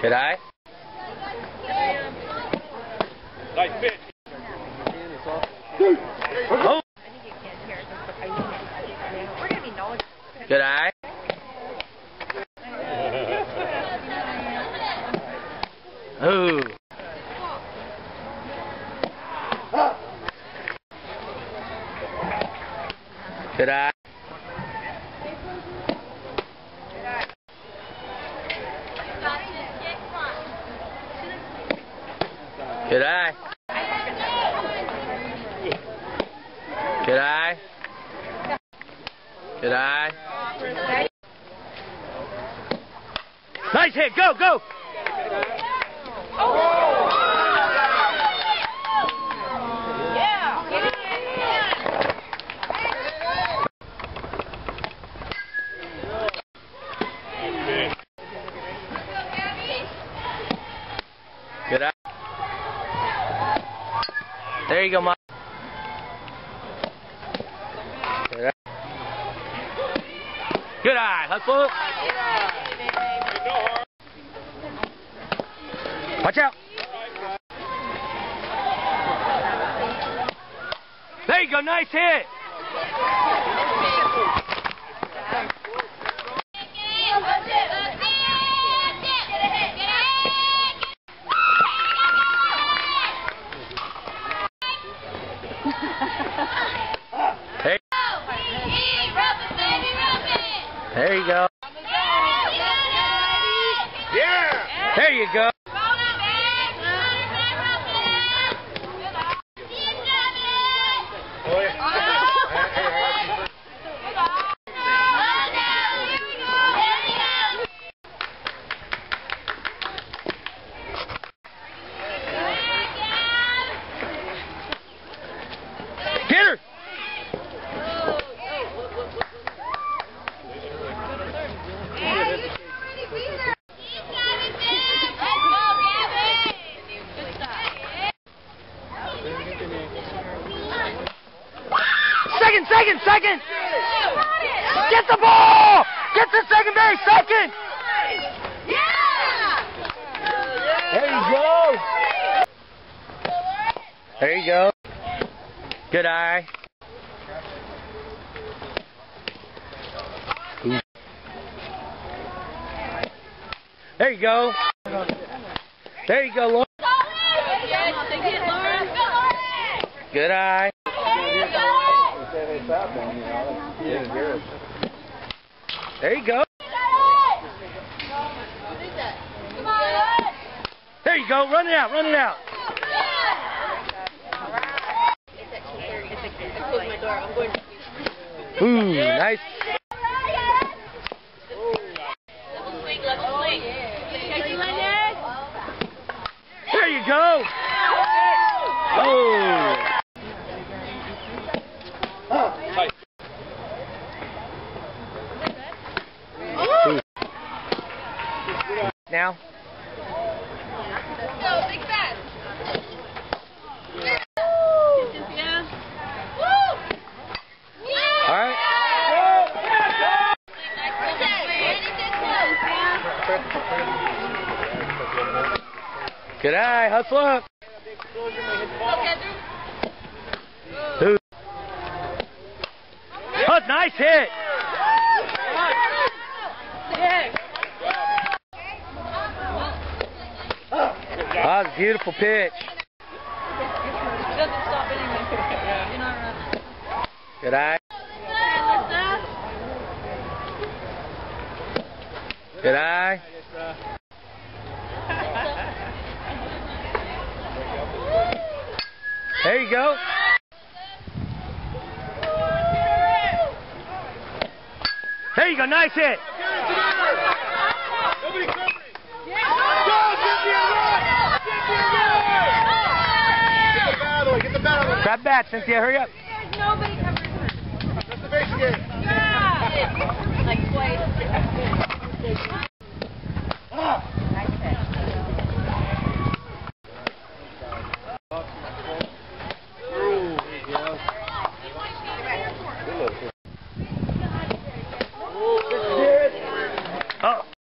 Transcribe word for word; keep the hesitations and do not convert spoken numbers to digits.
Good eye. Nice pitch. Oh. Good eye. Ooh. Good eye. Good eye. Good eye. Good eye. Nice hit. Go, go. Good eye. There you go, Mike. Good eye. Good eye. Hustle. Watch out. There you go. Nice hit. Hey. There you go. Yeah. There you go. Get her! Second, second, second! Get the ball! Get to second base, second! There you go! There you go. Good eye. Ooh. There you go. There you go, Lauren. Good eye. There you go. There you go. Run it out. Run it out. Ooh, nice. There you go. Oh. Ooh. Now. Go, big fast. All right. Good eye, hustle up. Ooh. Oh, nice hit. Oh, that's a beautiful pitch. Good eye. Good eye. There you go. There you go. Nice hit. Grab bat, Cynthia. Hurry up. Nobody covers her. That's the base game. Yeah. Like twice.